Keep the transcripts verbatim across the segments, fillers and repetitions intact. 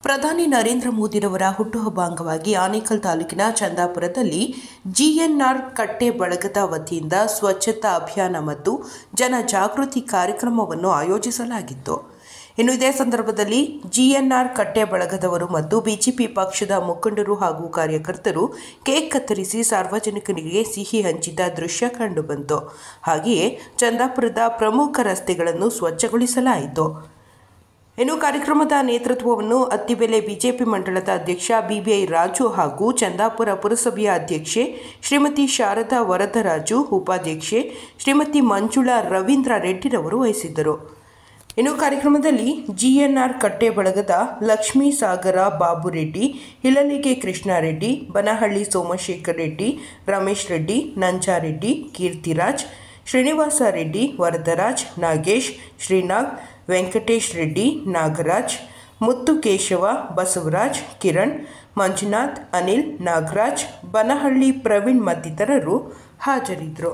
ಪ್ರಧಾನಿ ನರೇಂದ್ರ ಮೋದಿರವರ ಹುಟ್ಟುಹಬ್ಬ ಅಂಗವಾಗಿ ಆನೇಕಲ್ ತಾಲೂಕಿನ ಚಂದಾಪುರದಲ್ಲಿ ಜಿಎನ್ಆರ್ ಕಟ್ಟೆ ಬಳಗದ ವತಿಯಿಂದ ಸ್ವಚ್ಛತಾ ಅಭಿಯಾನ ಮತ್ತು ಜನ ಜಾಗೃತಿ ಕಾರ್ಯಕ್ರಮವನ್ನು ಆಯೋಜಿಸಲಾಗಿತ್ತು. ಇನ್ನು ಇದೇ ಸಂದರ್ಭದಲ್ಲಿ ಜಿಎನ್ಆರ್ ಕಟ್ಟೆ ಬಳಗದವರು ಮತ್ತು ಬಿಜೆಪಿ ಪಕ್ಷದ ಮುಖಂಡರು ಹಾಗೂ ಕಾರ್ಯಕರ್ತರು ಕೇಕ್ ಕತ್ತರಿಸಿ ಸಾರ್ವಜನಿಕರಿಗೆ ಸಿಹಿ ಹಂಚಿದ ದೃಶ್ಯ ಕಂಡುಬಂತು. ಹಾಗೆಯೇ ಚಂದಾಪುರದ ಪ್ರಮುಖ ರಸ್ತೆಗಳನ್ನು ಸ್ವಚ್ಛಗೊಳಿಸಲಾಯಿತು. ಇನ್ನು ಕಾರ್ಯಕ್ರಮದ ನೇತೃತ್ವವನ್ನು ಅತ್ತಿಬೆಲೆ ಬಿಜೆಪಿ ಮಂಡಳದ ಅಧ್ಯಕ್ಷ ಬಿಬಿಐ ರಾಜು ಹಾಗೂ ಚಂದಾಪುರ ಪುರಸಭೆಯ ಅಧ್ಯಕ್ಷೆ ಶ್ರೀಮತಿ ಶಾರದಾ ವರದರಾಜು, ಉಪಾಧ್ಯಕ್ಷೆ ಶ್ರೀಮತಿ ಮಂಜುಳಾ ರವೀಂದ್ರ ರೆಡ್ಡಿರವರು ವಹಿಸಿದ್ದರು. ಇನ್ನು ಕಾರ್ಯಕ್ರಮದಲ್ಲಿ ಜಿಎನ್ಆರ್ ಕಟ್ಟೆ ಬಳಗದ ಲಕ್ಷ್ಮೀ ಸಾಗರ ಬಾಬುರೆಡ್ಡಿ, ಹಿಳಲಿಗೆ ಕೃಷ್ಣಾರೆಡ್ಡಿ, ಬನಹಳ್ಳಿ ಸೋಮಶೇಖರ್ ರೆಡ್ಡಿ, ರಮೇಶ್ ರೆಡ್ಡಿ, ನಂಜಾರೆಡ್ಡಿ, ಕೀರ್ತಿರಾಜ್, ಶ್ರೀನಿವಾಸ ರೆಡ್ಡಿ, ವರದರಾಜ್, ನಾಗೇಶ್, ಶ್ರೀನಾಗ್, ವೆಂಕಟೇಶ್ ರೆಡ್ಡಿ, ನಾಗರಾಜ್, ಮುತ್ತು ಕೇಶವ, ಬಸವರಾಜ್, ಕಿರಣ್, ಮಂಜುನಾಥ್, ಅನಿಲ್, ನಾಗರಾಜ್, ಬನಹಳ್ಳಿ ಪ್ರವೀಣ್ ಮತ್ತಿತರರು ಹಾಜರಿದ್ದರು.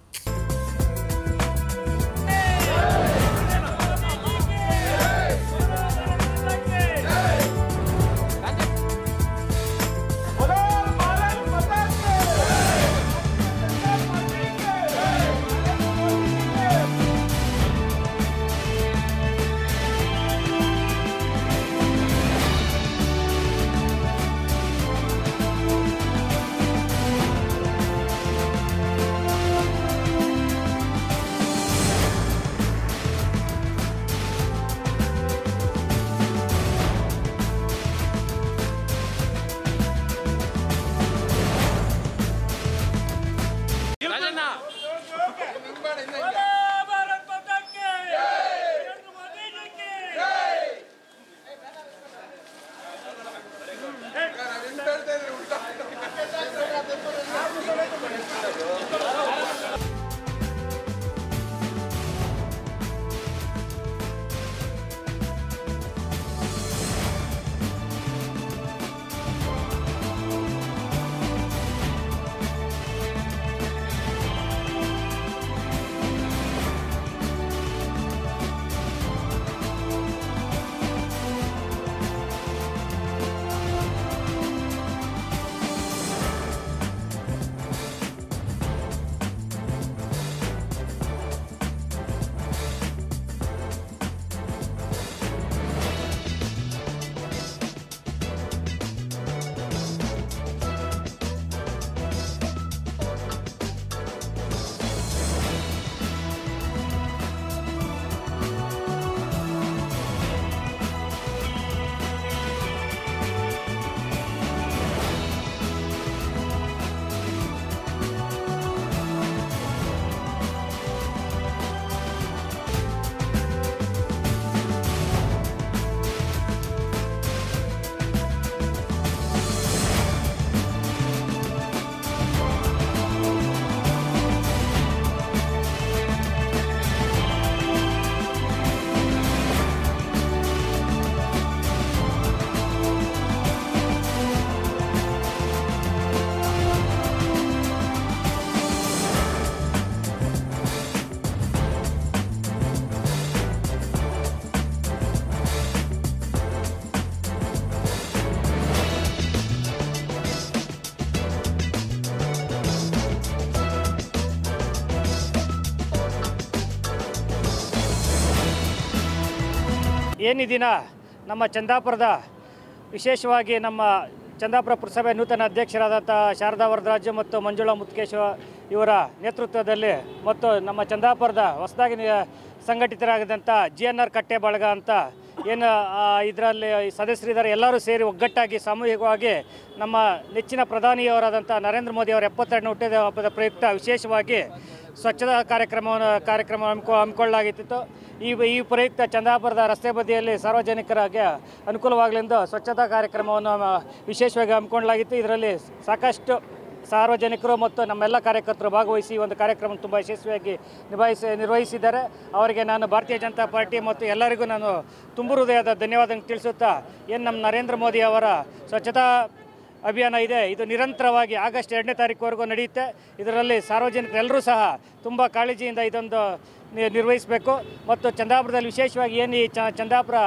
ಏನು ದಿನ ನಮ್ಮ ಚಂದಾಪುರದ ವಿಶೇಷವಾಗಿ ನಮ್ಮ ಚಂದಾಪುರ ಪುರಸಭೆ ನೂತನ ಅಧ್ಯಕ್ಷರಾದಂಥ ಶಾರದಾ ವರದರಾಜು ಮತ್ತು ಮಂಜುಳಾ ಮುತ್ಕೇಶವ ಇವರ ನೇತೃತ್ವದಲ್ಲಿ ಮತ್ತು ನಮ್ಮ ಚಂದಾಪುರದ ಹೊಸದಾಗಿ ಸಂಘಟಿತರಾಗಿದ್ದಂಥ ಜಿ ಎನ್ ಆರ್ ಕಟ್ಟೆ ಬಳಗ ಅಂತ ಏನು ಇದರಲ್ಲಿ ಸದಸ್ಯರಿದ್ದಾರೆ, ಎಲ್ಲರೂ ಸೇರಿ ಒಗ್ಗಟ್ಟಾಗಿ ಸಾಮೂಹಿಕವಾಗಿ ನಮ್ಮ ನೆಚ್ಚಿನ ಪ್ರಧಾನಿಯವರಾದಂಥ ನರೇಂದ್ರ ಮೋದಿ ಅವರ ಎಪ್ಪತ್ತೆರಡನೇ ಹುಟ್ಟಿದ ಹಬ್ಬದ ಪ್ರಯುಕ್ತ ವಿಶೇಷವಾಗಿ ಸ್ವಚ್ಛತಾ ಕಾರ್ಯಕ್ರಮವನ್ನು ಕಾರ್ಯಕ್ರಮ ಹಮ್ಮಿಕೊ ಹಮ್ಮಿಕೊಳ್ಳಲಾಗಿತ್ತು. ಈ ಈ ಪ್ರಯುಕ್ತ ಚಂದಾಪುರದ ರಸ್ತೆ ಬದಿಯಲ್ಲಿ ಸಾರ್ವಜನಿಕರಿಗೆ ಅನುಕೂಲವಾಗಲೆಂದು ಸ್ವಚ್ಛತಾ ಕಾರ್ಯಕ್ರಮವನ್ನು ವಿಶೇಷವಾಗಿ ಹಮ್ಮಿಕೊಳ್ಳಲಾಗಿತ್ತು. ಇದರಲ್ಲಿ ಸಾಕಷ್ಟು ಸಾರ್ವಜನಿಕರು ಮತ್ತು ನಮ್ಮೆಲ್ಲ ಕಾರ್ಯಕರ್ತರು ಭಾಗವಹಿಸಿ ಒಂದು ಕಾರ್ಯಕ್ರಮ ತುಂಬ ಯಶಸ್ವಿಯಾಗಿ ನಿಭಾಯಿಸಿ ನಿರ್ವಹಿಸಿದ್ದಾರೆ. ಅವರಿಗೆ ನಾನು ಭಾರತೀಯ ಜನತಾ ಪಾರ್ಟಿ ಮತ್ತು ಎಲ್ಲರಿಗೂ ನಾನು ತುಂಬ ಹೃದಯದ ಧನ್ಯವಾದ ತಿಳಿಸುತ್ತಾ, ಏನು ನಮ್ಮ ನರೇಂದ್ರ ಮೋದಿ ಅವರ ಸ್ವಚ್ಛತಾ ಅಭಿಯಾನ ಇದೆ, ಇದು ನಿರಂತರವಾಗಿ ಆಗಸ್ಟ್ ಎರಡನೇ ತಾರೀಕುವರೆಗೂ ನಡೆಯುತ್ತೆ. ಇದರಲ್ಲಿ ಸಾರ್ವಜನಿಕರೆಲ್ಲರೂ ಸಹ ತುಂಬ ಕಾಳಜಿಯಿಂದ ಇದೊಂದು ನಿರ್ವಹಿಸಬೇಕು. ಮತ್ತು ಚಂದಾಪುರದಲ್ಲಿ ವಿಶೇಷವಾಗಿ ಏನು ಈ ಚಂದಾಪುರ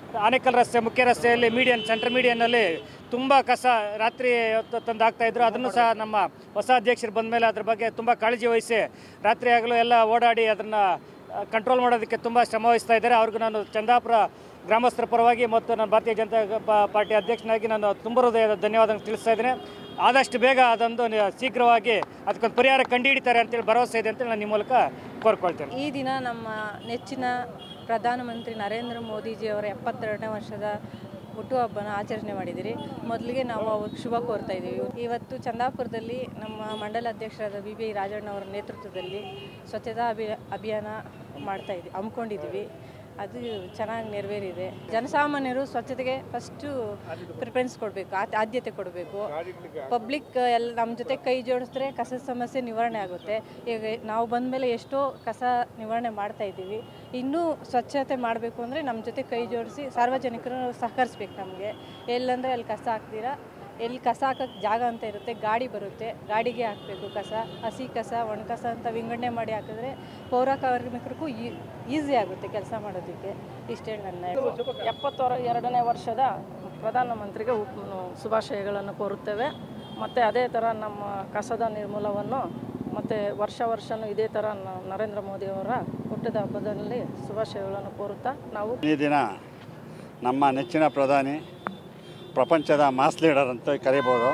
ಆನೇಕಲ್ ರಸ್ತೆ ಮುಖ್ಯ ರಸ್ತೆಯಲ್ಲಿ ಮೀಡಿಯನ್ ಸೆಂಟ್ರ್ ಮೀಡಿಯನ್ನಲ್ಲಿ ತುಂಬ ಕಸ ರಾತ್ರಿ ಹೊತ್ತು ತಂದು ಹಾಕ್ತಾಯಿದ್ರು. ಅದನ್ನು ಸಹ ನಮ್ಮ ಹೊಸ ಅಧ್ಯಕ್ಷರು ಬಂದ ಮೇಲೆ ಅದ್ರ ಬಗ್ಗೆ ತುಂಬ ಕಾಳಜಿ ವಹಿಸಿ ರಾತ್ರಿ ಆಗಲೂ ಎಲ್ಲ ಓಡಾಡಿ ಅದನ್ನು ಕಂಟ್ರೋಲ್ ಮಾಡೋದಕ್ಕೆ ತುಂಬ ಶ್ರಮ ವಹಿಸ್ತಾ ಇದ್ದಾರೆ. ಅವ್ರಿಗೂ ನಾನು ಚಂದಾಪುರ ಗ್ರಾಮಸ್ಥರ ಪರವಾಗಿ ಮತ್ತು ನಾನು ಭಾರತೀಯ ಜನತಾ ಪಾರ್ಟಿ ಅಧ್ಯಕ್ಷನಾಗಿ ನಾನು ತುಂಬ ಹೃದಯದ ಧನ್ಯವಾದ ತಿಳಿಸ್ತಾ ಇದ್ದೇನೆ. ಆದಷ್ಟು ಬೇಗ ಅದೊಂದು ಶೀಘ್ರವಾಗಿ ಅದಕ್ಕೊಂದು ಪರಿಹಾರ ಕಂಡುಹಿಡಿತಾರೆ ಅಂತೇಳಿ ಭರವಸೆ ಇದೆ ಅಂತೇಳಿ ನಾನು ನಿಮ್ಮ ಮೂಲಕ ಕೋರ್ಕೊಳ್ತೇನೆ. ಈ ದಿನ ನಮ್ಮ ನೆಚ್ಚಿನ ಪ್ರಧಾನಮಂತ್ರಿ ನರೇಂದ್ರ ಮೋದಿಜಿಯವರ ಎಪ್ಪತ್ತೆರಡನೇ ವರ್ಷದ ಹುಟ್ಟುಹಬ್ಬನ ಆಚರಣೆ ಮಾಡಿದಿರಿ. ಮೊದಲಿಗೆ ನಾವು ಅವ್ರಿಗೆ ಶುಭ ಕೋರ್ತಾ ಇದ್ದೀವಿ. ಇವತ್ತು ಚಂದಾಪುರದಲ್ಲಿ ನಮ್ಮ ಮಂಡಲ ಅಧ್ಯಕ್ಷರಾದ ಬಿ ಬಿ ರಾಜಣ್ಣ ಅವರ ನೇತೃತ್ವದಲ್ಲಿ ಸ್ವಚ್ಛತಾ ಅಭಿ ಅಭಿಯಾನ ಮಾಡ್ತಾ ಇದ್ದೀವಿ ಹಮ್ಮಿಕೊಂಡಿದ್ದೀವಿ. ಅದು ಚೆನ್ನಾಗಿ ನೆರವೇರಿದೆ. ಜನಸಾಮಾನ್ಯರು ಸ್ವಚ್ಛತೆಗೆ ಫಸ್ಟು ಪ್ರಿಫರೆನ್ಸ್ ಕೊಡಬೇಕು, ಆದ್ಯತೆ ಕೊಡಬೇಕು. ಪಬ್ಲಿಕ್ ಎಲ್ಲ ನಮ್ಮ ಜೊತೆ ಕೈ ಜೋಡಿಸಿದ್ರೆ ಕಸದ ಸಮಸ್ಯೆ ನಿವಾರಣೆ ಆಗುತ್ತೆ. ಈಗ ನಾವು ಬಂದ ಮೇಲೆ ಎಷ್ಟೋ ಕಸ ನಿವಾರಣೆ ಮಾಡ್ತಾ ಇದ್ದೀವಿ. ಇನ್ನೂ ಸ್ವಚ್ಛತೆ ಮಾಡಬೇಕು ಅಂದರೆ ನಮ್ಮ ಜೊತೆ ಕೈ ಜೋಡಿಸಿ ಸಾರ್ವಜನಿಕರು ಸಹಕರಿಸ್ಬೇಕು. ನಮಗೆ ಎಲ್ಲಂದರೆ ಅಲ್ಲಿ ಕಸ ಹಾಕ್ತೀರಾ, ಎಲ್ಲಿ ಕಸ ಹಾಕೋಕ್ಕೆ ಜಾಗ ಅಂತ ಇರುತ್ತೆ, ಗಾಡಿ ಬರುತ್ತೆ, ಗಾಡಿಗೆ ಹಾಕಬೇಕು ಕಸ. ಹಸಿ ಕಸ ಒಣ ಕಸ ಅಂತ ವಿಂಗಡಣೆ ಮಾಡಿ ಹಾಕಿದ್ರೆ ಪೌರ ಕಾರ್ಮಿಕರಿಗೂ ಈಸಿ ಆಗುತ್ತೆ ಕೆಲಸ ಮಾಡೋದಕ್ಕೆ. ಇಷ್ಟೇ ನನ್ನ ಎಪ್ಪತ್ತರ ಎರಡನೇ ವರ್ಷದ ಪ್ರಧಾನಮಂತ್ರಿಗೆ ಶುಭಾಶಯಗಳನ್ನು ಕೋರುತ್ತೇವೆ. ಮತ್ತು ಅದೇ ಥರ ನಮ್ಮ ಕಸದ ನಿರ್ಮೂಲವನ್ನು ಮತ್ತು ವರ್ಷ ವರ್ಷವೂ ಇದೇ ಥರ ನರೇಂದ್ರ ಮೋದಿಯವರ ಹುಟ್ಟಿದ ಹಬ್ಬದಲ್ಲಿ ಶುಭಾಶಯಗಳನ್ನು ಕೋರುತ್ತಾ ನಾವು ಈ ದಿನ ನಮ್ಮ ನೆಚ್ಚಿನ ಪ್ರಧಾನಿ, ಪ್ರಪಂಚದ ಮಾಸ್ ಲೀಡರ್ ಅಂತ ಕರೀಬೋದು,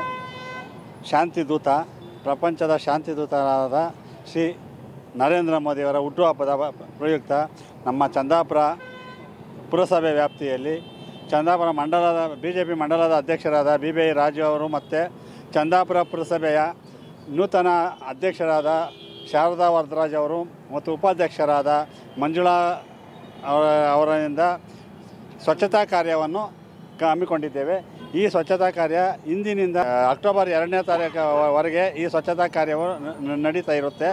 ಶಾಂತಿ ದೂತ, ಪ್ರಪಂಚದ ಶಾಂತಿ ದೂತರಾದ ಶ್ರೀ ನರೇಂದ್ರ ಮೋದಿಯವರ ಹುಟ್ಟುಹಬ್ಬದ ಪ್ರಯುಕ್ತ ನಮ್ಮ ಚಂದಾಪುರ ಪುರಸಭೆ ವ್ಯಾಪ್ತಿಯಲ್ಲಿ ಚಂದಾಪುರ ಮಂಡಲದ ಬಿ ಜೆ ಪಿ ಮಂಡಲದ ಅಧ್ಯಕ್ಷರಾದ ಬಿ ಬಿ ರಾಜು ಅವರು ಮತ್ತು ಚಂದಾಪುರ ಪುರಸಭೆಯ ನೂತನ ಅಧ್ಯಕ್ಷರಾದ ಶಾರದಾ ವರದರಾಜ್ ಅವರು ಮತ್ತು ಉಪಾಧ್ಯಕ್ಷರಾದ ಮಂಜುಳಾ ಅವರ ಅವರಿಂದ ಸ್ವಚ್ಛತಾ ಕಾರ್ಯವನ್ನು ಹಮ್ಮಿಕೊಂಡಿದ್ದೇವೆ. ಈ ಸ್ವಚ್ಛತಾ ಕಾರ್ಯ ಇಂದಿನಿಂದ ಅಕ್ಟೋಬರ್ ಎರಡನೇ ತಾರೀಕುವರೆಗೆ ಈ ಸ್ವಚ್ಛತಾ ಕಾರ್ಯವು ನಡೀತಾ ಇರುತ್ತೆ.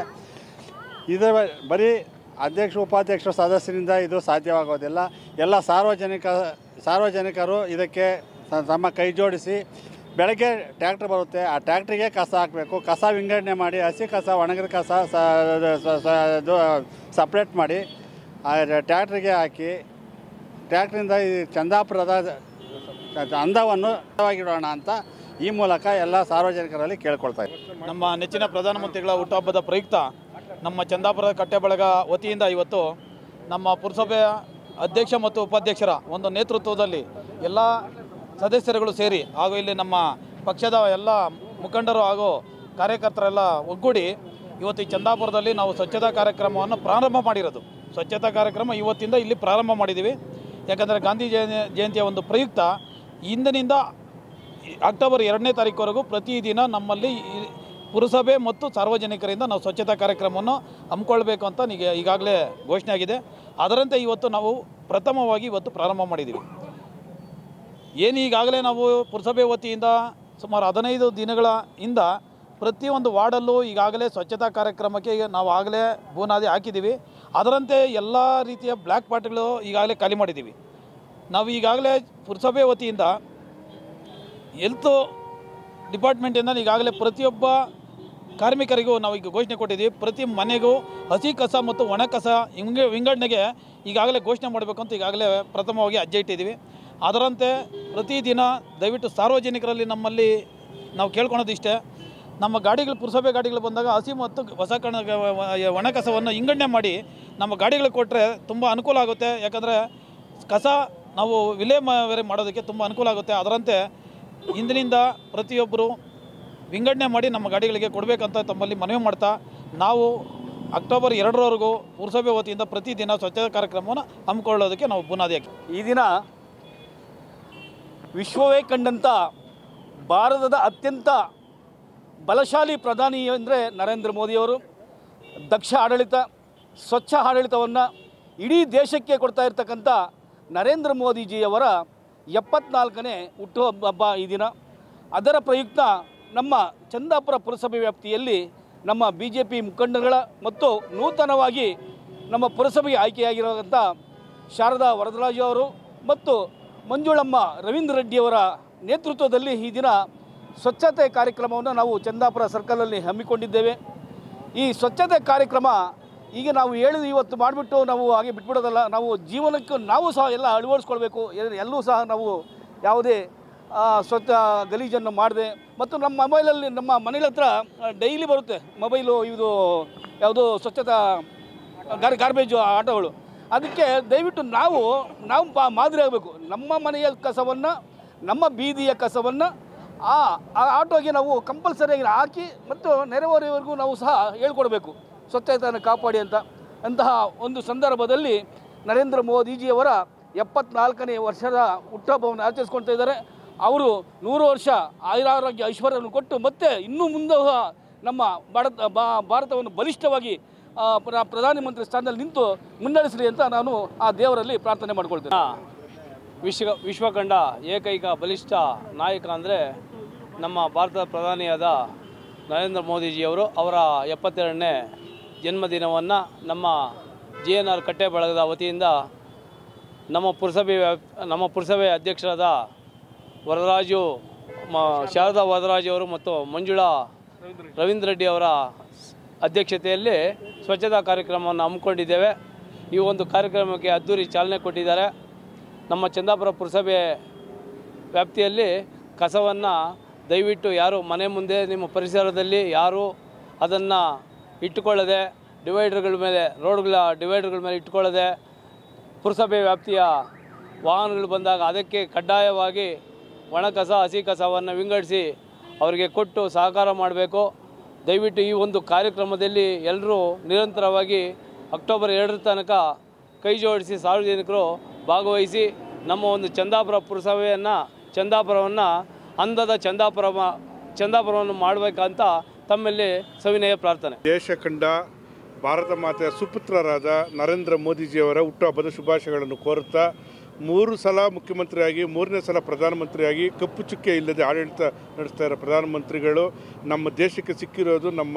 ಇದರ ಬರೀ ಅಧ್ಯಕ್ಷ ಉಪಾಧ್ಯಕ್ಷ ಸದಸ್ಯರಿಂದ ಇದು ಸಾಧ್ಯವಾಗೋದಿಲ್ಲ. ಎಲ್ಲ ಸಾರ್ವಜನಿಕ ಸಾರ್ವಜನಿಕರು ಇದಕ್ಕೆ ತಮ್ಮ ಕೈ ಜೋಡಿಸಿ ಬೆಳಗ್ಗೆ ಟ್ಯಾಕ್ಟ್ರ್ ಬರುತ್ತೆ, ಆ ಟ್ಯಾಕ್ಟ್ರಿಗೆ ಕಸ ಹಾಕಬೇಕು. ಕಸ ವಿಂಗಡಣೆ ಮಾಡಿ ಹಸಿ ಕಸ ಒಣಗಿದ ಕಸ ಸಪ್ರೇಟ್ ಮಾಡಿ ಆ ಟ್ಯಾಕ್ಟ್ರಿಗೆ ಹಾಕಿ ಟ್ಯಾಕ್ಟ್ರಿಂದ ಈ ಚಂದಾಪುರದ ಅಂದವನ್ನು ಇಡೋಣ ಅಂತ ಈ ಮೂಲಕ ಎಲ್ಲ ಸಾರ್ವಜನಿಕರಲ್ಲಿ ಕೇಳ್ಕೊಳ್ತಾ ಇದ್ದೀವಿ. ನಮ್ಮ ನೆಚ್ಚಿನ ಪ್ರಧಾನಮಂತ್ರಿಗಳ ಹುಟ್ಟುಹಬ್ಬದ ಪ್ರಯುಕ್ತ ನಮ್ಮ ಚಂದಾಪುರದ ಕಟ್ಟೆ ಬಳಗ ವತಿಯಿಂದ ಇವತ್ತು ನಮ್ಮ ಪುರಸಭೆಯ ಅಧ್ಯಕ್ಷ ಮತ್ತು ಉಪಾಧ್ಯಕ್ಷರ ಒಂದು ನೇತೃತ್ವದಲ್ಲಿ ಎಲ್ಲ ಸದಸ್ಯರುಗಳು ಸೇರಿ ಹಾಗೂ ಇಲ್ಲಿ ನಮ್ಮ ಪಕ್ಷದ ಎಲ್ಲ ಮುಖಂಡರು ಹಾಗೂ ಕಾರ್ಯಕರ್ತರೆಲ್ಲ ಒಗ್ಗೂಡಿ ಇವತ್ತು ಈ ಚಂದಾಪುರದಲ್ಲಿ ನಾವು ಸ್ವಚ್ಛತಾ ಕಾರ್ಯಕ್ರಮವನ್ನು ಪ್ರಾರಂಭ ಮಾಡಿರೋದು. ಸ್ವಚ್ಛತಾ ಕಾರ್ಯಕ್ರಮ ಇವತ್ತಿಂದ ಇಲ್ಲಿ ಪ್ರಾರಂಭ ಮಾಡಿದ್ದೀವಿ. ಯಾಕಂದರೆ ಗಾಂಧಿ ಜಯಂತಿಯ ಒಂದು ಪ್ರಯುಕ್ತ ಇಂದಿನಿಂದ ಅಕ್ಟೋಬರ್ ಎರಡನೇ ತಾರೀಕುವರೆಗೂ ಪ್ರತಿದಿನ ನಮ್ಮಲ್ಲಿ ಪುರಸಭೆ ಮತ್ತು ಸಾರ್ವಜನಿಕರಿಂದ ನಾವು ಸ್ವಚ್ಛತಾ ಕಾರ್ಯಕ್ರಮವನ್ನು ಹಮ್ಮಿಕೊಳ್ಬೇಕು ಅಂತ ಈಗ ಈಗಾಗಲೇ ಘೋಷಣೆ ಆಗಿದೆ. ಅದರಂತೆ ಇವತ್ತು ನಾವು ಪ್ರಥಮವಾಗಿ ಇವತ್ತು ಪ್ರಾರಂಭ ಮಾಡಿದ್ದೀವಿ. ಏನು ಈಗಾಗಲೇ ನಾವು ಪುರಸಭೆ ವತಿಯಿಂದ ಸುಮಾರು ಹದಿನೈದು ದಿನಗಳ ಹಿಂದ ಪ್ರತಿಯೊಂದು ವಾರ್ಡಲ್ಲೂ ಈಗಾಗಲೇ ಸ್ವಚ್ಛತಾ ಕಾರ್ಯಕ್ರಮಕ್ಕೆ ನಾವು ಆಗಲೇ ಬೂನಾದಿ ಹಾಕಿದ್ದೀವಿ. ಅದರಂತೆ ಎಲ್ಲ ರೀತಿಯ ಬ್ಲ್ಯಾಕ್ ಪಾಟ್ಗಳು ಈಗಾಗಲೇ ಖಾಲಿ ಮಾಡಿದ್ದೀವಿ. ನಾವು ಈಗಾಗಲೇ ಪುರಸಭೆ ವತಿಯಿಂದ ಹೆಲ್ತ್ ಡಿಪಾರ್ಟ್ಮೆಂಟಿಂದ ಈಗಾಗಲೇ ಪ್ರತಿಯೊಬ್ಬ ಕಾರ್ಮಿಕರಿಗೂ ನಾವು ಈಗ ಘೋಷಣೆ ಕೊಟ್ಟಿದ್ದೀವಿ. ಪ್ರತಿ ಮನೆಗೂ ಹಸಿ ಕಸ ಮತ್ತು ಒಣ ಕಸ ಹಿಂಗೆ ವಿಂಗಡಣೆಗೆ ಈಗಾಗಲೇ ಘೋಷಣೆ ಮಾಡಬೇಕು ಅಂತ ಈಗಾಗಲೇ ಪ್ರಥಮವಾಗಿ ಹೆಜ್ಜೆ ಇಟ್ಟಿದ್ದೀವಿ. ಅದರಂತೆ ಪ್ರತಿದಿನ ದಯವಿಟ್ಟು ಸಾರ್ವಜನಿಕರಲ್ಲಿ ನಮ್ಮಲ್ಲಿ ನಾವು ಕೇಳ್ಕೊಳೋದಿಷ್ಟೇ, ನಮ್ಮ ಗಾಡಿಗಳು ಪುರಸಭೆ ಗಾಡಿಗಳು ಬಂದಾಗ ಹಸಿ ಮತ್ತು ಹೊಸ ಕಣ ಒಣ ಕಸವನ್ನು ವಿಂಗಡಣೆ ಮಾಡಿ ನಮ್ಮ ಗಾಡಿಗಳಿಗೆ ಕೊಟ್ಟರೆ ತುಂಬ ಅನುಕೂಲ ಆಗುತ್ತೆ. ಯಾಕಂದರೆ ಕಸ ನಾವು ವಿಲೇವಾರಿ ಮಾಡೋದಕ್ಕೆ ತುಂಬ ಅನುಕೂಲ ಆಗುತ್ತೆ. ಅದರಂತೆ ಇಂದಿನಿಂದ ಪ್ರತಿಯೊಬ್ಬರು ವಿಂಗಡಣೆ ಮಾಡಿ ನಮ್ಮ ಗಾಡಿಗಳಿಗೆ ಕೊಡಬೇಕಂತ ತಮ್ಮಲ್ಲಿ ಮನವಿ ಮಾಡ್ತಾ ನಾವು ಅಕ್ಟೋಬರ್ ಎರಡರವರೆಗೂ ಪುರಸಭೆ ವತಿಯಿಂದ ಪ್ರತಿದಿನ ಸ್ವಚ್ಛತಾ ಕಾರ್ಯಕ್ರಮವನ್ನು ಹಮ್ಮಿಕೊಳ್ಳೋದಕ್ಕೆ ನಾವು ಬುನಾದಿ ಹಾಕಿ ಈ ದಿನ ವಿಶ್ವವೇ ಕಂಡಂಥ ಭಾರತದ ಅತ್ಯಂತ ಬಲಶಾಲಿ ಪ್ರಧಾನಿ ಅಂದರೆ ನರೇಂದ್ರ ಮೋದಿಯವರು. ದಕ್ಷ ಆಡಳಿತ, ಸ್ವಚ್ಛ ಆಡಳಿತವನ್ನು ಇಡೀ ದೇಶಕ್ಕೆ ಕೊಡ್ತಾ ಇರ್ತಕ್ಕಂಥ ನರೇಂದ್ರ ಮೋದಿಜಿಯವರ ಎಪ್ಪತ್ನಾಲ್ಕನೇ ಹುಟ್ಟುಹಬ್ಬ ಈ ದಿನ. ಅದರ ಪ್ರಯುಕ್ತ ನಮ್ಮ ಚಂದಾಪುರ ಪುರಸಭೆ ವ್ಯಾಪ್ತಿಯಲ್ಲಿ ನಮ್ಮ ಬಿ ಜೆ ಪಿ ಮುಖಂಡರುಗಳ ಮತ್ತು ನೂತನವಾಗಿ ನಮ್ಮ ಪುರಸಭೆಗೆ ಆಯ್ಕೆಯಾಗಿರುವಂಥ ಶಾರದಾ ವರದರಾಜು ಅವರು ಮತ್ತು ಮಂಜುಳಮ್ಮ ರವೀಂದ್ರ ರೆಡ್ಡಿಯವರ ನೇತೃತ್ವದಲ್ಲಿ ಈ ದಿನ ಸ್ವಚ್ಛತೆ ಕಾರ್ಯಕ್ರಮವನ್ನು ನಾವು ಚಂದಾಪುರ ಸರ್ಕಲಲ್ಲಿ ಹಮ್ಮಿಕೊಂಡಿದ್ದೇವೆ. ಈ ಸ್ವಚ್ಛತೆ ಕಾರ್ಯಕ್ರಮ ಈಗ ನಾವು ಹೇಳಿದ ಇವತ್ತು ಮಾಡಿಬಿಟ್ಟು ನಾವು ಹಾಗೆ ಬಿಟ್ಬಿಡೋದಲ್ಲ, ನಾವು ಜೀವನಕ್ಕೆ ನಾವು ಸಹ ಎಲ್ಲ ಅಳವಡಿಸ್ಕೊಳ್ಬೇಕು. ಎಲ್ಲೂ ಸಹ ನಾವು ಯಾವುದೇ ಸ್ವಚ್ಛ ಗಲೀಜನ್ನು ಮಾಡದೆ, ಮತ್ತು ನಮ್ಮ ಮೊಬೈಲಲ್ಲಿ ನಮ್ಮ ಮನೆಗಳ ಹತ್ರ ಡೈಲಿ ಬರುತ್ತೆ ಮೊಬೈಲು, ಇದು ಯಾವುದು ಸ್ವಚ್ಛತಾ ಗಾರ್ ಗಾರ್ಬೇಜು ಆಟೋಗಳು. ಅದಕ್ಕೆ ದಯವಿಟ್ಟು ನಾವು ನಾವು ಮಾದರಿ ಆಗಬೇಕು. ನಮ್ಮ ಮನೆಯ ಕಸವನ್ನು, ನಮ್ಮ ಬೀದಿಯ ಕಸವನ್ನು ಆ ಆಟೋಗೆ ನಾವು ಕಂಪಲ್ಸರಿಯಾಗಿ ಹಾಕಿ ಮತ್ತು ನೆರೆಹೊರೆಯವರೆಗೂ ನಾವು ಸಹ ಹೇಳ್ಕೊಡ್ಬೇಕು ಸ್ವಚ್ಛತೆಯನ್ನು ಕಾಪಾಡಿ ಅಂತ. ಅಂತಹ ಒಂದು ಸಂದರ್ಭದಲ್ಲಿ ನರೇಂದ್ರ ಮೋದಿಜಿಯವರ ಎಪ್ಪತ್ನಾಲ್ಕನೇ ವರ್ಷದ ಹುಟ್ಟುಹಬ್ಬವನ್ನು ಆಚರಿಸ್ಕೊಳ್ತಾ ಇದ್ದಾರೆ. ಅವರು ನೂರು ವರ್ಷ ಆಯುರಾರೋಗ್ಯ ಐಶ್ವರ್ಯವನ್ನು ಕೊಟ್ಟು ಮತ್ತೆ ಇನ್ನೂ ಮುಂದೆ ನಮ್ಮ ಭಾರತ ಭಾರತವನ್ನು ಬಲಿಷ್ಠವಾಗಿ ಪ್ರಧಾನಮಂತ್ರಿ ಸ್ಥಾನದಲ್ಲಿ ನಿಂತು ಮುನ್ನಡೆಸಲಿ ಅಂತ ನಾನು ಆ ದೇವರಲ್ಲಿ ಪ್ರಾರ್ಥನೆ ಮಾಡ್ಕೊಳ್ತೇನೆ. ವಿಶ್ವ ವಿಶ್ವಕಂಡ ಏಕೈಕ ಬಲಿಷ್ಠ ನಾಯಕ ಅಂದರೆ ನಮ್ಮ ಭಾರತದ ಪ್ರಧಾನಿಯಾದ ನರೇಂದ್ರ ಮೋದಿಜಿಯವರು. ಅವರ ಎಪ್ಪತ್ತೆರಡನೇ ಜನ್ಮದಿನವನ್ನು ನಮ್ಮ ಜಿ ಎನ್ ಆರ್ ಕಟ್ಟೆ ಬಳಗದ ವತಿಯಿಂದ ನಮ್ಮ ಪುರಸಭೆ ನಮ್ಮ ಪುರಸಭೆ ಅಧ್ಯಕ್ಷರಾದ ವರದರಾಜು ಮ ಶಾರದಾ ವರದರಾಜು ಅವರು ಮತ್ತು ಮಂಜುಳಾ ರವೀಂದ್ರ ರೆಡ್ಡಿ ಅವರ ಅಧ್ಯಕ್ಷತೆಯಲ್ಲಿ ಸ್ವಚ್ಛತಾ ಕಾರ್ಯಕ್ರಮವನ್ನು ಹಮ್ಮಿಕೊಂಡಿದ್ದೇವೆ. ಈ ಒಂದು ಕಾರ್ಯಕ್ರಮಕ್ಕೆ ಅದ್ದೂರಿ ಚಾಲನೆ ಕೊಟ್ಟಿದ್ದಾರೆ. ನಮ್ಮ ಚಂದಾಪುರ ಪುರಸಭೆ ವ್ಯಾಪ್ತಿಯಲ್ಲಿ ಕಸವನ್ನು ದಯವಿಟ್ಟು ಯಾರು ಮನೆ ಮುಂದೆ ನಿಮ್ಮ ಪರಿಸರದಲ್ಲಿ ಯಾರು ಅದನ್ನು ಇಟ್ಟುಕೊಳ್ಳದೆ, ಡಿವೈಡರ್ಗಳ ಮೇಲೆ ರೋಡ್ಗಳ ಡಿವೈಡರ್ಗಳ ಮೇಲೆ ಇಟ್ಕೊಳ್ಳದೆ, ಪುರಸಭೆ ವ್ಯಾಪ್ತಿಯ ವಾಹನಗಳು ಬಂದಾಗ ಅದಕ್ಕೆ ಕಡ್ಡಾಯವಾಗಿ ಒಣ ಕಸ ಹಸಿ ಕಸವನ್ನು ವಿಂಗಡಿಸಿ ಅವರಿಗೆ ಕೊಟ್ಟು ಸಹಕಾರ ಮಾಡಬೇಕು. ದಯವಿಟ್ಟು ಈ ಒಂದು ಕಾರ್ಯಕ್ರಮದಲ್ಲಿ ಎಲ್ಲರೂ ನಿರಂತರವಾಗಿ ಅಕ್ಟೋಬರ್ ಎರಡರ ತನಕ ಕೈ ಜೋಡಿಸಿ ಸಾರ್ವಜನಿಕರು ಭಾಗವಹಿಸಿ ನಮ್ಮ ಒಂದು ಚಂದಾಪುರ ಪುರಸಭೆಯನ್ನು ಚಂದಾಪುರವನ್ನು ಅಂದದ ಚಂದಾಪುರ ಚಂದಾಪುರವನ್ನು ಮಾಡಬೇಕಂತ ತಮ್ಮಲ್ಲಿ ಸವಿನಯ ಪ್ರಾರ್ಥನೆ. ದೇಶ ಕಂಡ ಭಾರತ ಮಾತೆಯ ಸುಪುತ್ರರಾದ ನರೇಂದ್ರ ಮೋದಿಜಿಯವರ ಹುಟ್ಟುಹಬ್ಬದ ಶುಭಾಶಯಗಳನ್ನು ಕೋರುತ್ತಾ, ಮೂರು ಸಲ ಮುಖ್ಯಮಂತ್ರಿಯಾಗಿ ಮೂರನೇ ಸಲ ಪ್ರಧಾನಮಂತ್ರಿಯಾಗಿ ಕಪ್ಪು ಚುಕ್ಕೆ ಇಲ್ಲದೆ ಆಡಳಿತ ನಡೆಸ್ತಾ ಇರೋ ಪ್ರಧಾನಮಂತ್ರಿಗಳು ನಮ್ಮ ದೇಶಕ್ಕೆ ಸಿಕ್ಕಿರೋದು ನಮ್ಮ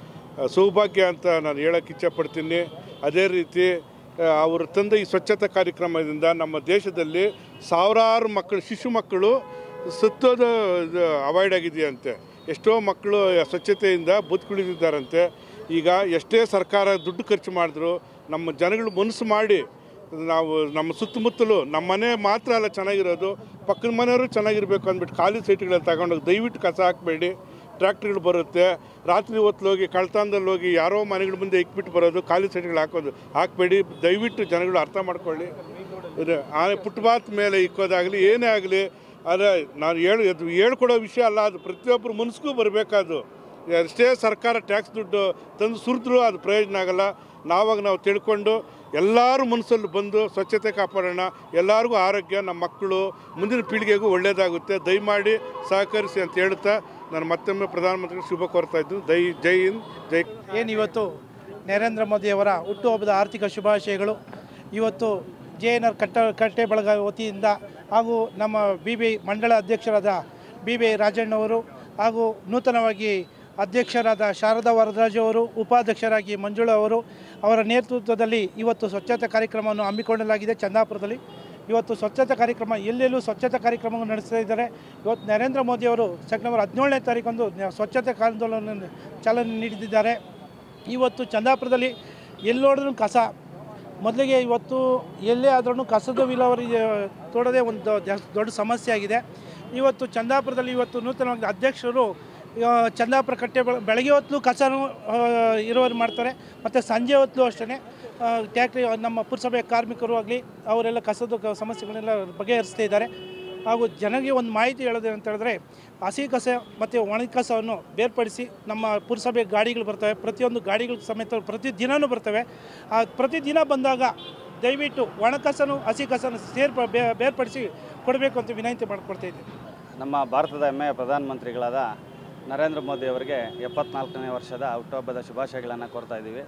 ಸೌಭಾಗ್ಯ ಅಂತ ನಾನು ಹೇಳೋಕ್ಕೆ ಇಚ್ಛಪಡ್ತೀನಿ. ಅದೇ ರೀತಿ ಅವರು ತಂದ ಈ ಸ್ವಚ್ಛತಾ ಕಾರ್ಯಕ್ರಮದಿಂದ ನಮ್ಮ ದೇಶದಲ್ಲಿ ಸಾವಿರಾರು ಮಕ್ಕಳು, ಶಿಶು ಮಕ್ಕಳು ಸತ್ತೋದು ಅವಾಯ್ಡ್ ಆಗಿದೆಯಂತೆ. ಎಷ್ಟೋ ಮಕ್ಕಳು ಸ್ವಚ್ಛತೆಯಿಂದ ಬದುಕುಳಿದಿದ್ದಾರಂತೆ. ಈಗ ಎಷ್ಟೇ ಸರ್ಕಾರ ದುಡ್ಡು ಖರ್ಚು ಮಾಡಿದ್ರು ನಮ್ಮ ಜನಗಳು ಮನಸ್ಸು ಮಾಡಿ ನಾವು ನಮ್ಮ ಸುತ್ತಮುತ್ತಲು ನಮ್ಮ ಮನೆ ಮಾತ್ರ ಅಲ್ಲ ಚೆನ್ನಾಗಿರೋದು, ಪಕ್ಕದ ಮನೆಯವರು ಚೆನ್ನಾಗಿರಬೇಕು ಅಂದ್ಬಿಟ್ಟು ಖಾಲಿ ಸೈಟ್ಗಳಲ್ಲಿ ತಗೊಂಡೋಗಿ ದಯವಿಟ್ಟು ಕಸ ಹಾಕಬೇಡಿ. ಟ್ರ್ಯಾಕ್ಟ್ರುಗಳು ಬರುತ್ತೆ, ರಾತ್ರಿ ಹೊತ್ತು ಹೋಗಿ ಕಳ್ತನದಲ್ಲಿ ಹೋಗಿ ಯಾರೋ ಮನೆಗಳ ಮುಂದೆ ಇಕ್ಬಿಟ್ಟು ಬರೋದು, ಖಾಲಿ ಸೈಟ್ಗಳು ಹಾಕೋದು ಹಾಕಬೇಡಿ. ದಯವಿಟ್ಟು ಜನಗಳು ಅರ್ಥ ಮಾಡ್ಕೊಳ್ಳಿ. ಇದು ಆ ಫುಟ್ಪಾತ್ ಮೇಲೆ ಇಕ್ಕೋದಾಗಲಿ ಏನೇ ಆಗಲಿ, ಆದರೆ ನಾನು ಹೇಳಿ ಅದು ಹೇಳ್ಕೊಡೋ ವಿಷಯ ಅಲ್ಲ, ಅದು ಪ್ರತಿಯೊಬ್ಬರು ಮನಸ್ಸಿಗೂ ಬರಬೇಕಾದು. ಎಷ್ಟೇ ಸರ್ಕಾರ ಟ್ಯಾಕ್ಸ್ ದುಡ್ಡು ತಂದು ಸುರಿದ್ರೂ ಅದು ಪ್ರಯೋಜನ ಆಗಲ್ಲ. ನಾವಾಗ ನಾವು ತಿಳ್ಕೊಂಡು ಎಲ್ಲರೂ ಮನಸ್ಸಲ್ಲಿ ಬಂದು ಸ್ವಚ್ಛತೆ ಕಾಪಾಡೋಣ. ಎಲ್ಲರಿಗೂ ಆರೋಗ್ಯ, ನಮ್ಮ ಮಕ್ಕಳು ಮುಂದಿನ ಪೀಳಿಗೆಗೂ ಒಳ್ಳೆಯದಾಗುತ್ತೆ. ದಯಮಾಡಿ ಸಹಕರಿಸಿ ಅಂತ ಹೇಳ್ತಾ ನಾನು ಮತ್ತೊಮ್ಮೆ ಪ್ರಧಾನಮಂತ್ರಿ ಶುಭ ಕೋರ್ತಾ ಇದ್ದು. ದೈ ಜೈ ಹಿಂದ್, ಜೈ. ಏನು ಇವತ್ತು ನರೇಂದ್ರ ಮೋದಿಯವರ ಹುಟ್ಟುಹಬ್ಬದ ಆರ್ಥಿಕ ಶುಭಾಶಯಗಳು. ಇವತ್ತು ಜೆ ಎನ್ ಆರ್ ಕಟ್ಟ ಕಟ್ಟೆ ಬಳಗ ವತಿಯಿಂದ ಹಾಗೂ ನಮ್ಮ ಬಿ ಬಿ ಮಂಡಳ ಅಧ್ಯಕ್ಷರಾದ ಬಿ ಬಿ ರಾಜಣ್ಣವರು ಹಾಗೂ ನೂತನವಾಗಿ ಅಧ್ಯಕ್ಷರಾದ ಶಾರದಾ ವರದರಾಜು ಅವರು, ಉಪಾಧ್ಯಕ್ಷರಾಗಿ ಮಂಜುಳಾ ಅವರು ಅವರ ನೇತೃತ್ವದಲ್ಲಿ ಇವತ್ತು ಸ್ವಚ್ಛತಾ ಕಾರ್ಯಕ್ರಮವನ್ನು ಹಮ್ಮಿಕೊಳ್ಳಲಾಗಿದೆ. ಚಂದಾಪುರದಲ್ಲಿ ಇವತ್ತು ಸ್ವಚ್ಛತಾ ಕಾರ್ಯಕ್ರಮ ಎಲ್ಲೆಲ್ಲೂ ಸ್ವಚ್ಛತಾ ಕಾರ್ಯಕ್ರಮವನ್ನು ನಡೆಸ್ತಾ ಇದ್ದಾರೆ. ಇವತ್ತು ನರೇಂದ್ರ ಮೋದಿಯವರು ಸೆಪ್ಟೆಂಬರ್ ಹದಿನೇಳನೇ ತಾರೀಕಂದು ಸ್ವಚ್ಛತೆ ಆಂದೋಲನ ಚಾಲನೆ ನೀಡಿದ್ದಾರೆ. ಇವತ್ತು ಚಂದಾಪುರದಲ್ಲಿ ಎಲ್ಲಿ ನೋಡಿದ್ರೂ ಕಸ. ಮೊದಲಿಗೆ ಇವತ್ತು ಎಲ್ಲೇ ಆದ್ರೂ ಕಸದ ವಿಲೇವಾರಿ ತೋಡೋದೇ ಒಂದು ದೊಡ್ಡ ಸಮಸ್ಯೆ ಆಗಿದೆ. ಇವತ್ತು ಚಂದಾಪುರದಲ್ಲಿ ಇವತ್ತು ನೂತನವಾಗಿ ಅಧ್ಯಕ್ಷರು ಚಂದಾಪುರ ಕಟ್ಟೆ ಬೆಳಗ್ಗೆ ಹೊತ್ತು ಕಸನೂ ಇರುವವರು ಮಾಡ್ತಾರೆ, ಮತ್ತು ಸಂಜೆ ಹೊತ್ತು ಅಷ್ಟೇ ಟ್ಯಾಕ್ಟ್ರಿ ನಮ್ಮ ಪುರಸಭೆಯ ಕಾರ್ಮಿಕರು ಆಗಲಿ ಅವರೆಲ್ಲ ಕಸದ ಸಮಸ್ಯೆಗಳನ್ನೆಲ್ಲ ಬಗೆಹರಿಸ್ತಾ ಇದ್ದಾರೆ. ಹಾಗೂ ಜನರಿಗೆ ಒಂದು ಮಾಹಿತಿ ಹೇಳೋದು ಅಂತ ಹೇಳಿದ್ರೆ, ಹಸಿ ಕಸ ಮತ್ತು ಒಣ ಕಸವನ್ನು ಬೇರ್ಪಡಿಸಿ ನಮ್ಮ ಪುರಸಭೆ ಗಾಡಿಗಳು ಬರ್ತವೆ, ಪ್ರತಿಯೊಂದು ಗಾಡಿಗಳು ಸಮೇತ ಪ್ರತಿದಿನವೂ ಬರ್ತವೆ. ಆ ಪ್ರತಿದಿನ ಬಂದಾಗ ದಯವಿಟ್ಟು ಒಣ ಕಸನು ಹಸಿ ಕಸನು ಸೇರ್ಪ ಬೇರ್ಪಡಿಸಿ ಕೊಡಬೇಕು ಅಂತ ವಿನಂತಿ ಮಾಡಿಕೊಡ್ತಾ ಇದ್ದೀನಿ. ನಮ್ಮ ಭಾರತದ ಹೆಮ್ಮೆಯ ಪ್ರಧಾನಮಂತ್ರಿಗಳಾದ ನರೇಂದ್ರ ಮೋದಿ ಅವರಿಗೆ ಎಪ್ಪತ್ನಾಲ್ಕನೇ ವರ್ಷದ ಹುಟ್ಟುಹಬ್ಬದ ಶುಭಾಶಯಗಳನ್ನು ಕೋರ್ತಾ ಇದ್ದೀವಿ.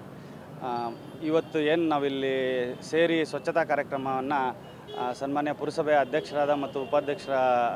ಇವತ್ತು ಏನು ನಾವಿಲ್ಲಿ ಸೇರಿ ಸ್ವಚ್ಛತಾ ಕಾರ್ಯಕ್ರಮವನ್ನು ಸನ್ಮಾನ್ಯ ಪುರಸಭೆಯ ಅಧ್ಯಕ್ಷರಾದ ಮತ್ತು ಉಪಾಧ್ಯಕ್ಷರ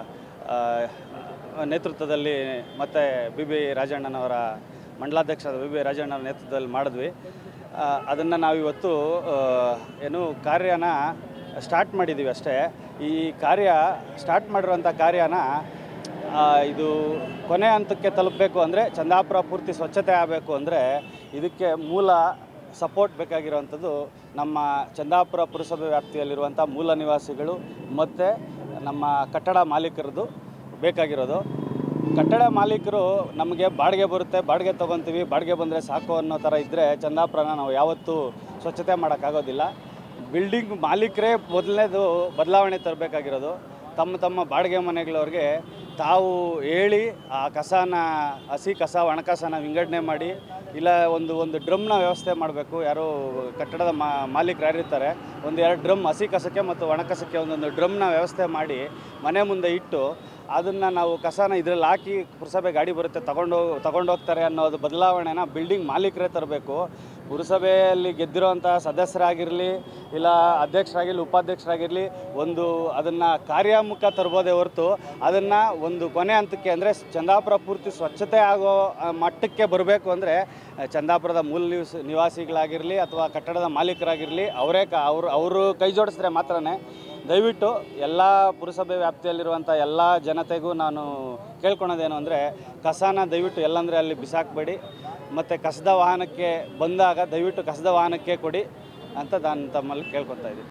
ನೇತೃತ್ವದಲ್ಲಿ ಮತ್ತು ಬಿ ಬಿ ರಾಜಣ್ಣನವರ ಮಂಡಲಾಧ್ಯಕ್ಷರಾದ ಬಿ ಬಿ ರಾಜಣ್ಣವರ ನೇತೃತ್ವದಲ್ಲಿ ಮಾಡಿದ್ವಿ. ಅದನ್ನು ನಾವಿವತ್ತು ಏನು ಕಾರ್ಯನ ಸ್ಟಾರ್ಟ್ ಮಾಡಿದ್ದೀವಿ ಅಷ್ಟೇ. ಈ ಕಾರ್ಯ ಸ್ಟಾರ್ಟ್ ಮಾಡಿರುವಂಥ ಕಾರ್ಯನ ಇದು ಕೊನೆ ಹಂತಕ್ಕೆ ತಲುಪಬೇಕು ಅಂದರೆ, ಚಂದಾಪುರ ಪೂರ್ತಿ ಸ್ವಚ್ಛತೆ ಆಗಬೇಕು ಅಂದರೆ ಇದಕ್ಕೆ ಮೂಲ ಸಪೋರ್ಟ್ ಬೇಕಾಗಿರುವಂಥದ್ದು ನಮ್ಮ ಚಂದಾಪುರ ಪುರಸಭೆ ವ್ಯಾಪ್ತಿಯಲ್ಲಿರುವಂಥ ಮೂಲ ನಿವಾಸಿಗಳು ಮತ್ತು ನಮ್ಮ ಕಟ್ಟಡ ಮಾಲೀಕರದ್ದು ಬೇಕಾಗಿರೋದು. ಕಟ್ಟಡ ಮಾಲೀಕರು ನಮಗೆ ಬಾಡಿಗೆ ಬರುತ್ತೆ, ಬಾಡಿಗೆ ತೊಗೊತೀವಿ, ಬಾಡಿಗೆ ಬಂದರೆ ಸಾಕು ಅನ್ನೋ ಥರ ಇದ್ದರೆ ಚಂದಾಪುರನ ನಾವು ಯಾವತ್ತೂ ಸ್ವಚ್ಛತೆ ಮಾಡೋಕ್ಕಾಗೋದಿಲ್ಲ. ಬಿಲ್ಡಿಂಗ್ ಮಾಲೀಕರೇ ಮೊದಲನೇದು ಬದಲಾವಣೆ ತರಬೇಕಾಗಿರೋದು. ತಮ್ಮ ತಮ್ಮ ಬಾಡಿಗೆ ಮನೆಗಳವ್ರಿಗೆ ತಾವು ಹೇಳಿ ಆ ಕಸನ, ಹಸಿ ಕಸ ಒಣ ಕಸನ ವಿಂಗಡಣೆ ಮಾಡಿ, ಇಲ್ಲ ಒಂದು ಒಂದು ಡ್ರಮ್ನ ವ್ಯವಸ್ಥೆ ಮಾಡಬೇಕು. ಯಾರು ಕಟ್ಟಡದ ಮಾಲೀಕರು ಯಾರಿರ್ತಾರೆ, ಒಂದು ಎರಡು ಡ್ರಮ್ ಹಸಿ ಕಸಕ್ಕೆ ಮತ್ತು ಒಣ ಕಸಕ್ಕೆ ಒಂದೊಂದು ಡ್ರಮ್ನ ವ್ಯವಸ್ಥೆ ಮಾಡಿ ಮನೆ ಮುಂದೆ ಇಟ್ಟು ಅದನ್ನು ನಾವು ಕಸನ ಇದರಲ್ಲಿ ಹಾಕಿ ಪುರಸಭೆ ಗಾಡಿ ಬರುತ್ತೆ ತಗೊಂಡು ತಗೊಂಡೋಗ್ತಾರೆ ಅನ್ನೋದು ಬದಲಾವಣೆನ ಬಿಲ್ಡಿಂಗ್ ಮಾಲೀಕರೇ ತರಬೇಕು. ಪುರಸಭೆಯಲ್ಲಿ ಗೆದ್ದಿರೋಂಥ ಸದಸ್ಯರಾಗಿರಲಿ, ಇಲ್ಲ ಅಧ್ಯಕ್ಷರಾಗಿರಲಿ, ಉಪಾಧ್ಯಕ್ಷರಾಗಿರಲಿ, ಒಂದು ಅದನ್ನು ಕಾರ್ಯೋನ್ಮುಖ ತರ್ಬೋದೇ ಹೊರತು ಅದನ್ನು ಒಂದು ಕೊನೆ ಹಂತಕ್ಕೆ ಅಂದರೆ ಚಂದಾಪುರ ಪೂರ್ತಿ ಸ್ವಚ್ಛತೆ ಆಗೋ ಮಟ್ಟಕ್ಕೆ ಬರಬೇಕು ಅಂದರೆ ಚಂದಾಪುರದ ಮೂಲ ನಿವಾಸ ನಿವಾಸಿಗಳಾಗಿರಲಿ ಅಥವಾ ಕಟ್ಟಡದ ಮಾಲೀಕರಾಗಿರಲಿ ಅವರೇ ಕ ಅವರು ಅವರು ಕೈ ಜೋಡಿಸಿದ್ರೆ ಮಾತ್ರನೇ. ದಯವಿಟ್ಟು ಎಲ್ಲ ಪುರಸಭೆ ವ್ಯಾಪ್ತಿಯಲ್ಲಿರುವಂಥ ಎಲ್ಲ ಜನತೆಗೂ ನಾನು ಕೇಳ್ಕೊಳೋದೇನು ಅಂದರೆ ಕಸನ ದಯವಿಟ್ಟು ಎಲ್ಲಂದರೆ ಅಲ್ಲಿ ಬಿಸಾಕಬೇಡಿ, ಮತ್ತು ಕಸದ ವಾಹನಕ್ಕೆ ಬಂದಾಗ ದಯವಿಟ್ಟು ಕಸದ ವಾಹನಕ್ಕೆ ಕೊಡಿ ಅಂತ ನಾನು ತಮ್ಮಲ್ಲಿ ಕೇಳ್ಕೊತಾ ಇದ್ದೀನಿ.